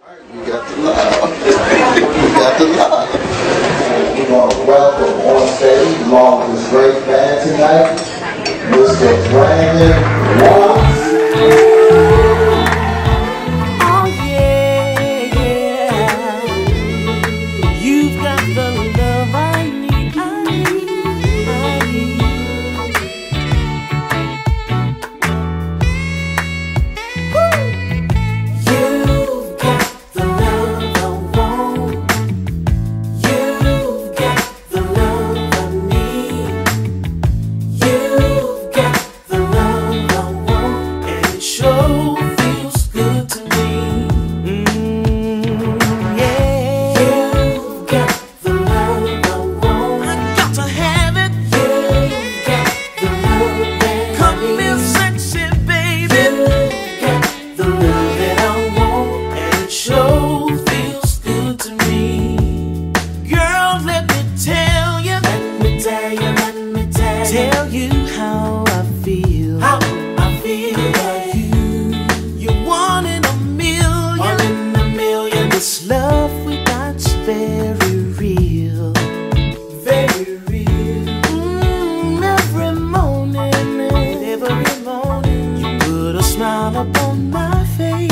You got the love. You got the love. We're going to welcome on stage, along with this great band tonight, Mr. Brandon Wattz. Oh yeah, yeah. You've got the love I need. You've got the love I want. You've got the love I need. You've got the love I want, and it sure feels good to me. Yeah. You've got the love I want. I got to have it. You've got the love that come in sexy, baby. You've got the love that I want, and it sure feels good to me. Girl, let me tell you. Let me tell you. Let me tell you how I feel. How I feel about you. You're one in a million. One in a million. This love we got's very real. Very real. Every morning, you put a smile upon my face.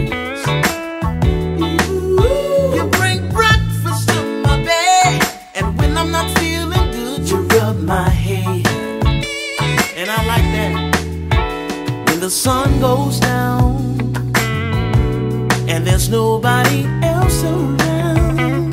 You bring breakfast to my bed, and when I'm not feeling good, you rub my head. And I like that. When the sun goes down and there's nobody else around,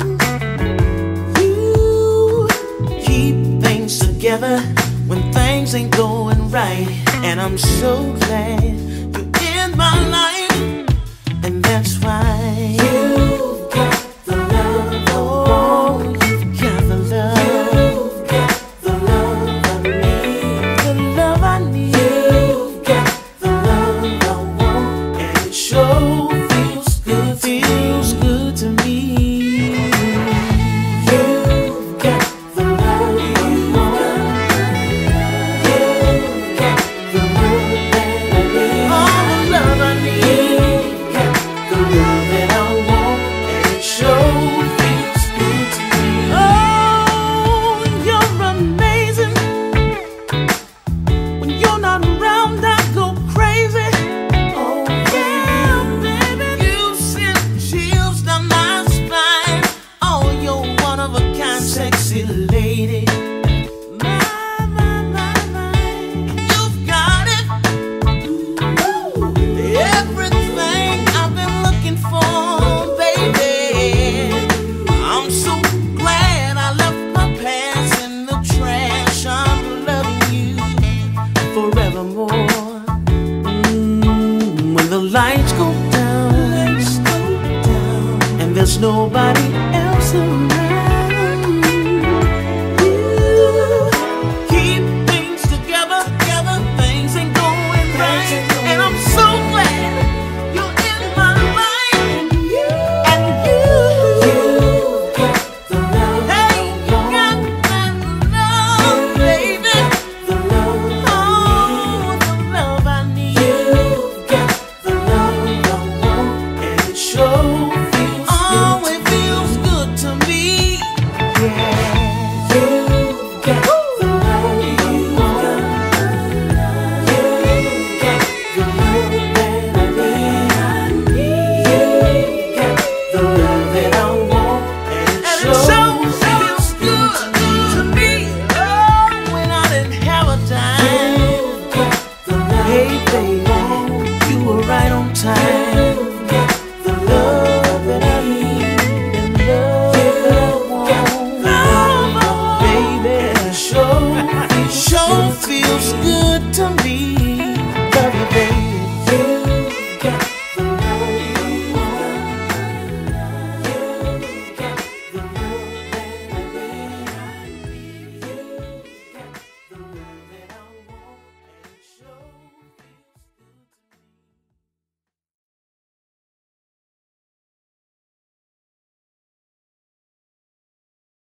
you keep things together when things ain't going right. And I'm so glad you're in my life, and that's why you've got the love. Oh, you've got the love. You've got the love I need. The love I need. You've got the love I want, and it sure feels good. Feels good to me. You've got the love you want. You've got the love that I need. All the love I need. You've got the love that I want, and it sure feels good to me. Oh, you're amazing. When you're not around, I go crazy. Oh yeah, baby, you send chills down my spine. Oh, you're one of a kind, sexy lady. You've got it. Everything I've been looking for, baby. I'm so glad I left my past in the trash. I'm loving you forevermore. When the lights go down, and there's nobody else around, you keep things together, things ain't going right. And I'm so glad you're in my life. And you got the love. Hey, you got that love, baby. The love. Oh, the love I need. You've got the love I want, and it sure feels good. Oh, it feels good to me. Yeah. You've got the love you want. You've got the love that I need. You've got the love that I want, and it sure feels good to me. Oh, when I didn't have a dime. You've got the love. Hey, baby.